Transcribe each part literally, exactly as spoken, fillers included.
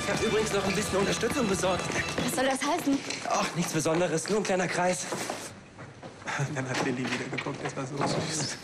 Ich habe übrigens noch ein bisschen Unterstützung besorgt. Was soll das heißen? Ach, nichts Besonderes, nur ein kleiner Kreis. Dann hat Lilly wieder geguckt, das war so süß.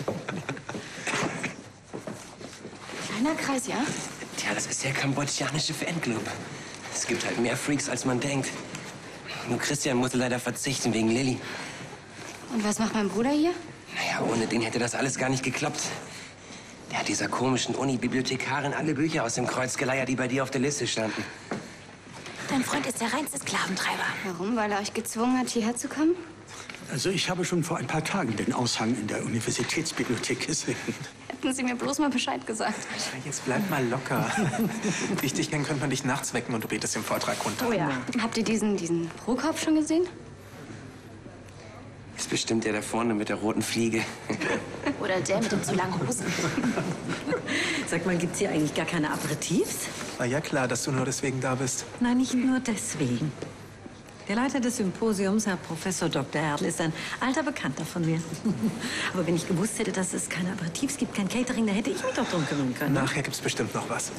Kleiner Kreis, ja? Tja, das ist der kambodschanische Fanclub. Es gibt halt mehr Freaks, als man denkt. Nur Christian musste leider verzichten wegen Lilly. Und was macht mein Bruder hier? Naja, ohne den hätte das alles gar nicht geklappt. Der hat dieser komischen Uni-Bibliothekarin alle Bücher aus dem Kreuz geleiert, die bei dir auf der Liste standen. Dein Freund ist der reinste Sklaventreiber. Warum? Weil er euch gezwungen hat, hierher zu kommen? Also ich habe schon vor ein paar Tagen den Aushang in der Universitätsbibliothek gesehen. Hätten Sie mir bloß mal Bescheid gesagt. Jetzt bleib mal locker. Wie ich dich kenne, könnte man dich nachts wecken und du betest den Vortrag runter. Oh ja. Habt ihr diesen, diesen Prokop schon gesehen? Ist bestimmt der da vorne mit der roten Fliege. Oder der mit den zu langen Hosen. Sag mal, gibt's hier eigentlich gar keine Aperitifs? War ja klar, dass du nur deswegen da bist. Nein, nicht nur deswegen. Der Leiter des Symposiums, Herr Professor Doktor Hertel, ist ein alter Bekannter von mir. Aber wenn ich gewusst hätte, dass es keine Aperitifs gibt, kein Catering, da hätte ich mich doch drum kümmern können. Nachher gibt's bestimmt noch was.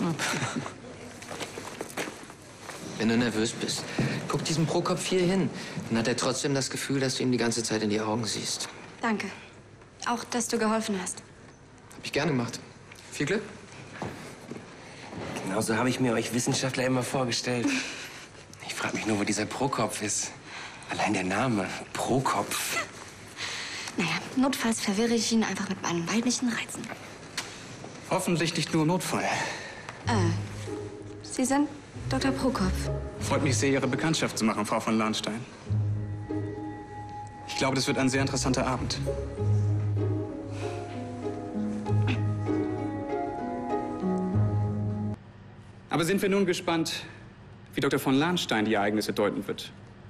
Wenn du nervös bist, guck diesen Prokop hier hin. Dann hat er trotzdem das Gefühl, dass du ihm die ganze Zeit in die Augen siehst. Danke. Auch, dass du geholfen hast. Hab ich gerne gemacht. Viel Glück. Genauso habe ich mir euch Wissenschaftler immer vorgestellt. Ich frage mich nur, wo dieser Prokop ist. Allein der Name, Prokopf. Naja, notfalls verwirre ich ihn einfach mit meinen weiblichen Reizen. Hoffentlich nicht nur Notfall. Äh, Sie sind Doktor Prokop. Freut mich sehr, Ihre Bekanntschaft zu machen, Frau von Lahnstein. Ich glaube, das wird ein sehr interessanter Abend. Aber sind wir nun gespannt, wie Doktor von Lahnstein die Ereignisse deuten wird.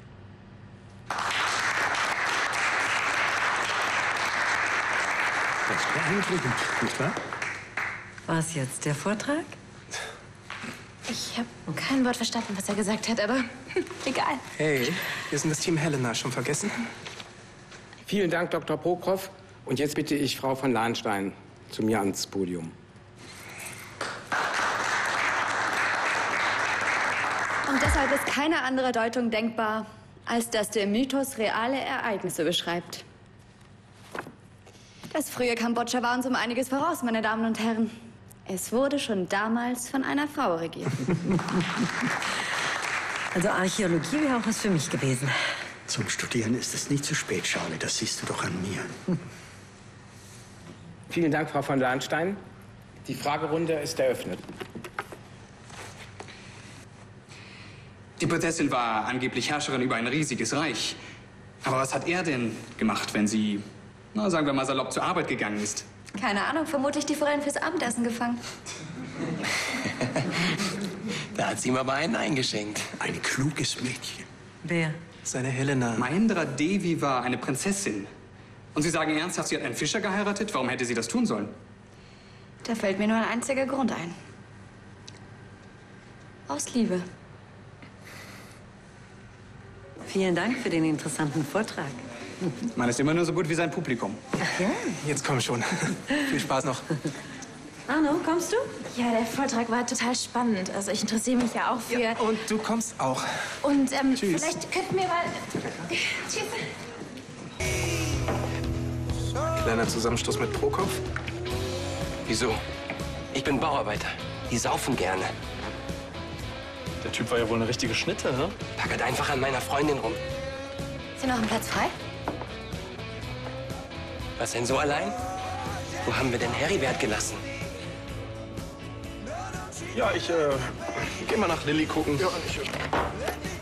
Das war beeindruckend, nicht wahr? War es jetzt der Vortrag? Ich habe kein Wort verstanden, was er gesagt hat, aber egal. Hey, wir sind das Team Helena. Schon vergessen? Vielen Dank, Doktor Prokop. Und jetzt bitte ich Frau von Lahnstein zu mir ans Podium. Und deshalb ist keine andere Deutung denkbar, als dass der Mythos reale Ereignisse beschreibt. Das frühe Kambodscha war uns um einiges voraus, meine Damen und Herren. Es wurde schon damals von einer Frau regiert. Also Archäologie wäre auch was für mich gewesen. Zum Studieren ist es nie zu spät, Charlie. Das siehst du doch an mir. Vielen Dank, Frau von Lahnstein. Die Fragerunde ist eröffnet. Die Prinzessin war angeblich Herrscherin über ein riesiges Reich. Aber was hat er denn gemacht, wenn sie, na, sagen wir mal salopp, zur Arbeit gegangen ist? Keine Ahnung, vermutlich die Forellen fürs Abendessen gefangen. Da hat sie ihm aber einen eingeschenkt. Ein kluges Mädchen. Wer? Seine Helena. Mahendra Devi war eine Prinzessin. Und Sie sagen ernsthaft, sie hat einen Fischer geheiratet? Warum hätte sie das tun sollen? Da fällt mir nur ein einziger Grund ein. Aus Liebe. Vielen Dank für den interessanten Vortrag. Man ist immer nur so gut wie sein Publikum. Ach ja? Jetzt komm schon. Viel Spaß noch. Arno, kommst du? Ja, der Vortrag war total spannend. Also ich interessiere mich ja auch für... Ja, und du kommst auch. Und ähm, Tschüss. vielleicht könnten wir mal... Tschüss. Kleiner Zusammenstoß mit Prokop. Wieso? Ich bin Bauarbeiter. Die saufen gerne. Der Typ war ja wohl eine richtige Schnitte, hä? Packert einfach an meiner Freundin rum. Ist hier noch ein Platz frei? Was denn so allein? Wo haben wir denn Heribert gelassen? Ja, ich, äh, geh mal nach Lilly gucken. Ja, ich,